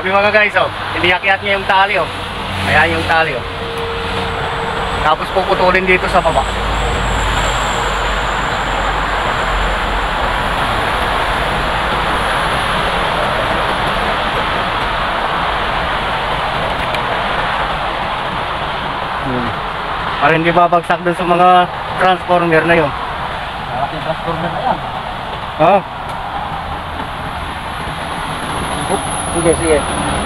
Sabi mga guys, oh, iniyakyat niya yung tali, oh. Ayan yung tali, oh. Tapos puputulin dito sa baba. Para hindi babagsak dun sa mga transformer na yun. Malaking transformer na yan. Oh. Sige, sige.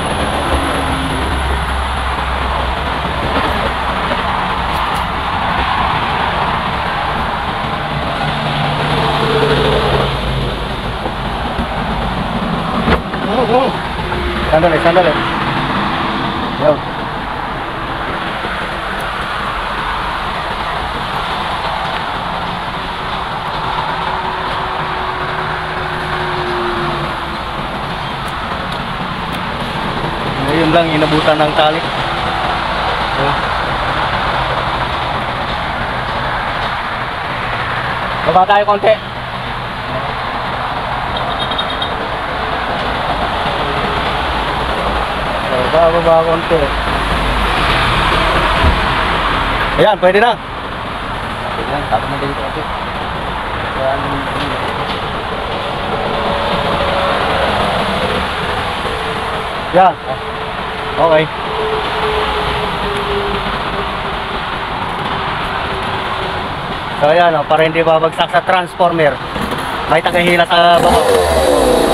Sandali, sandali. Yun. Yun lang, inabutan ng tali. Yun. Baba tayo konti. Baba konti. Ayan, pwede na. Pwede lang, tapos na dito kasi. Yan. Okay. So ayan, para hindi babagsak sa transformer. May tagahila sa baba.